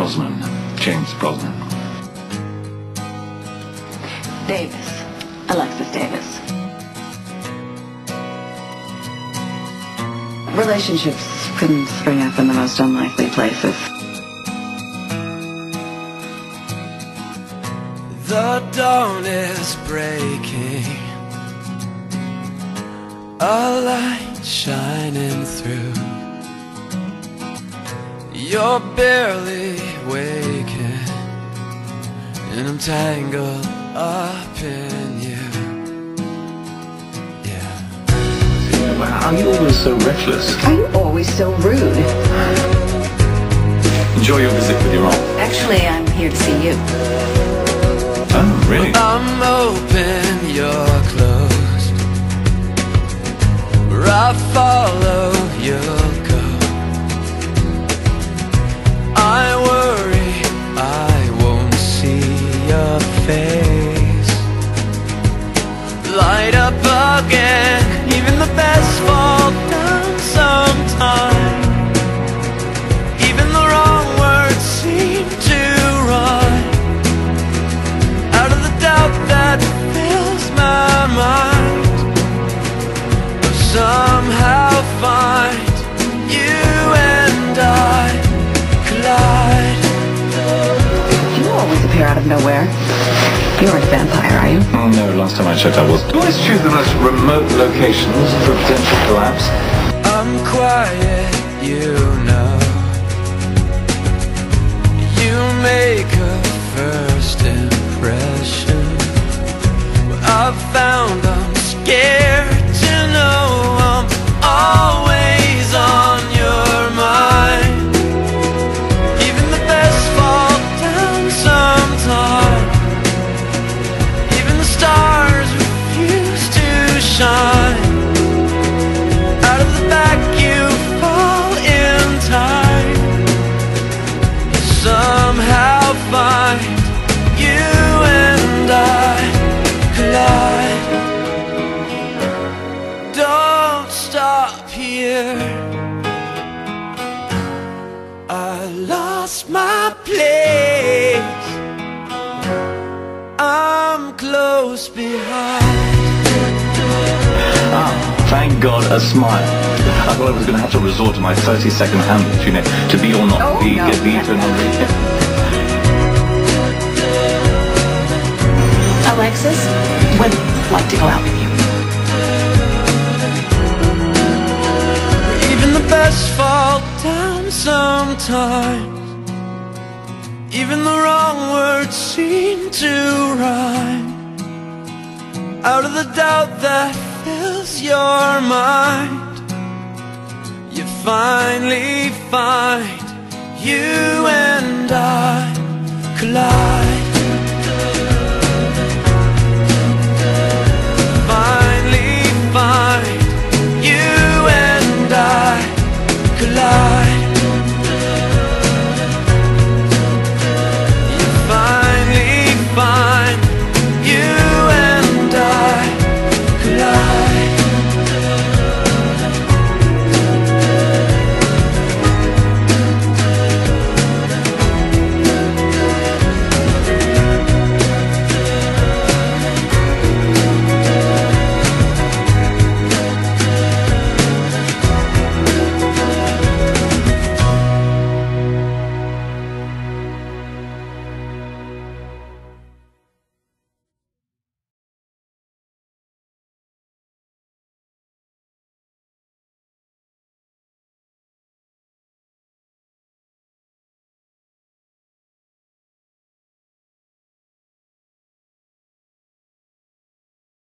Brosnan, James Brosnan. Davis, Alexis Davis. Relationships couldn't spring up in the most unlikely places. The dawn is breaking, a light shining through. You're barely waking, and I'm tangled up in you. Yeah. Are you always so reckless? Are you always so rude? Enjoy your visit with your aunt. Actually, I'm here to see you. Oh, really? I'm open, you're closed. Where I follow, you'll go. I worry I won't see your face light up again. Even the best fall down sometime. Even the wrong words seem to rhyme. Out of the doubt that fills my mind, I'll somehow find you and I collide. You always appear out of nowhere. You aren't a vampire, are you? Oh, no, last time I checked I was. You always choose the most remote locations for a potential collapse. I'm quiet, you know. You make a first impression. I've found I'm scared to know I'm always on your mind. Even the best fall down sometime. Even the stars refuse to shine. Out of the back you fall in time. You somehow find you and I collide. Don't stop here. I lost my place. I'm close behind. Ah, thank God, a smile. I thought I was going to have to resort to my 30-second handles, you know, to be or not be, no. get the eternal read. Alexis would like to go out with you. Even the best fall down sometimes. Even the wrong words seem to rhyme. Out of the doubt that fills your mind, you finally find you and I collide.